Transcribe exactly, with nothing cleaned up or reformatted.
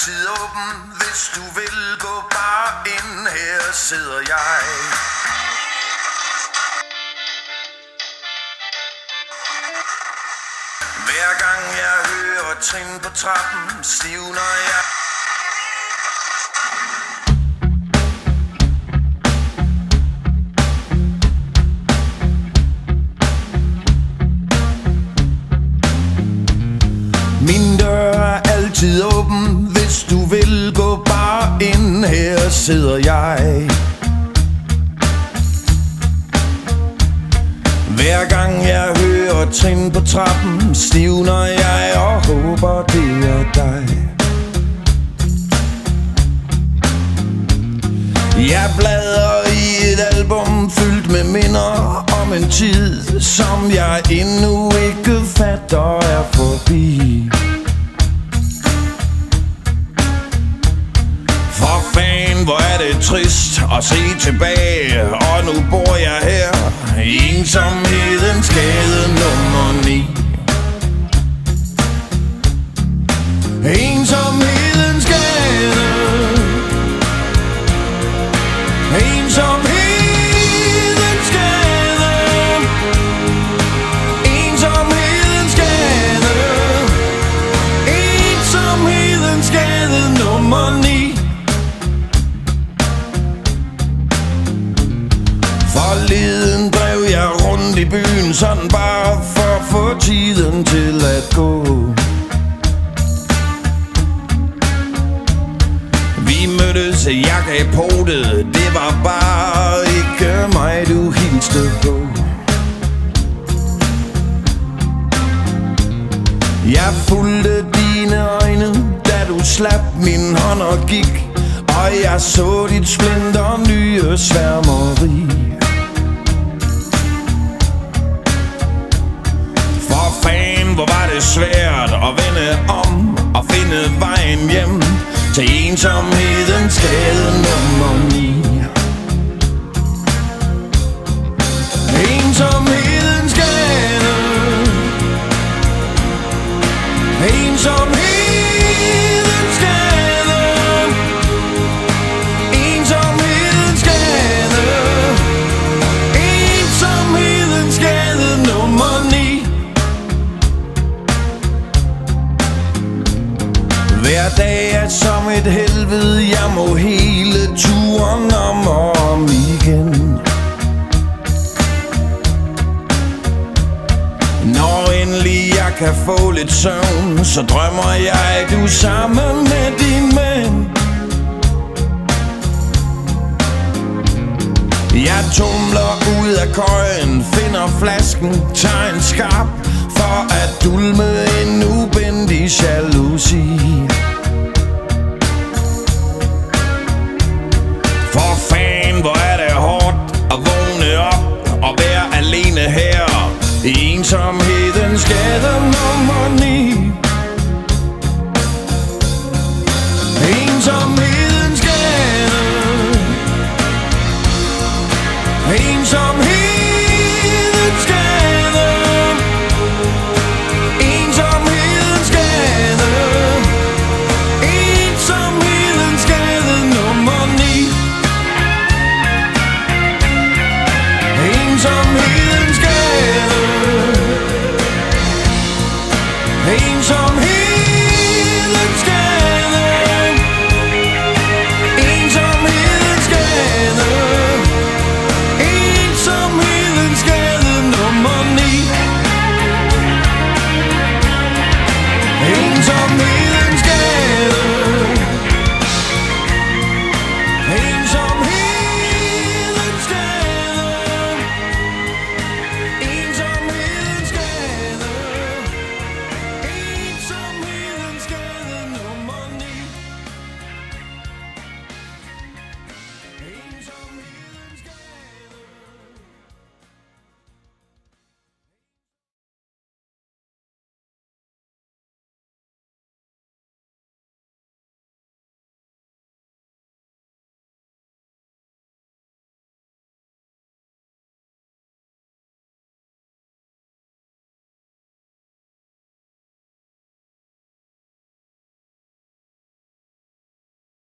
altid åben, hvis du vil gå bare ind. Her sidder jeg. Hver gang jeg hører trin på trappen, stivner jeg. Min dør er altid åben, hvis du vil gå bare ind. Her sidder jeg. Hver gang jeg hører trin på trappen, stivner jeg og håber det er dig. Jeg bladrer i et album fyldt med minder om en tid, som jeg endnu ikke fatter er forbi. For fan, hvor er det trist at se tilbage, og nu bor jeg her i ensomhedens gade nummer ni. Ensomhedens gade. Ensomhedens gade. Ensomhedens gade. Ensomhedens gade nummer ni. Forleden drev jeg rundt i byen, sådan bare for at få tiden til at gå. Vi mødtes, jeg gav potet, det var bare ikke mig, du hilste på. Jeg fulgte dine øjne, da du slap min hånd og gik, og jeg så dit splinter nye sværmeri. For fan, hvor var det svært at vende om og finde vejen hjem til ensomhedens gade nummer ni. Ensomhedens gade. Ensomhedens gade. Ensomhedens gade. Ensomhedens gade nummer ni. Hver dag er som et helvede, jeg må hele turen om og om igen. Når endelig jeg kan få lidt søvn, så drømmer jeg, du sammen med din mand. Jeg tumler ud af køjen, finder flasken, tager en skarp for at dulme en ubendig jalousi.